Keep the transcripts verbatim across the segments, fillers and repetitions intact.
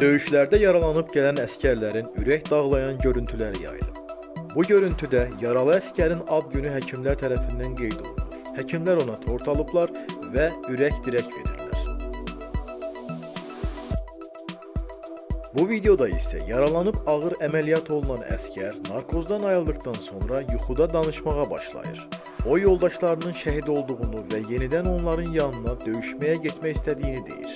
Döyüşlərdə yaralanıb gələn əskərlərin ürək dağlayan görüntüləri yayılıb. Bu görüntüdə yaralı əskərin ad günü həkimlər tərəfindən qeyd olunur. Həkimlər ona tort alıblar və ürək-dirək verirlər. Bu videoda isə yaralanıb ağır əməliyyat olunan əskər narkozdan ayıldıqdan sonra yuxuda danışmağa başlayır. O yoldaşlarının şəhid olduğunu və yenidən onların yanına döyüşməyə getmək istədiyini deyir.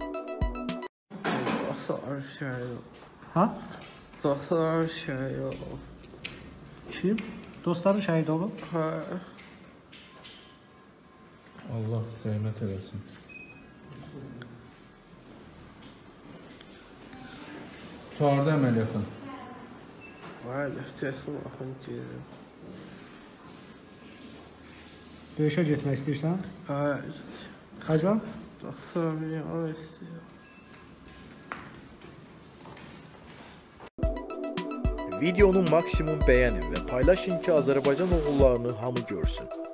Dostlar şəhid olub. Ha? Dostlar şəhid olub. Kim? Dostları şəhid olub? Hə. Allah rəhmət eləsin. Tuarda əməliyyatın. Bəli, çəkin baxın gedirəm. Döyüşə getmək istəyirsən? Hə. Qacan? Dostlar beni al istəyirəm. Videonun maksimum bəyənin və paylaşın ki, Azərbaycan oğullarını hamı görsün.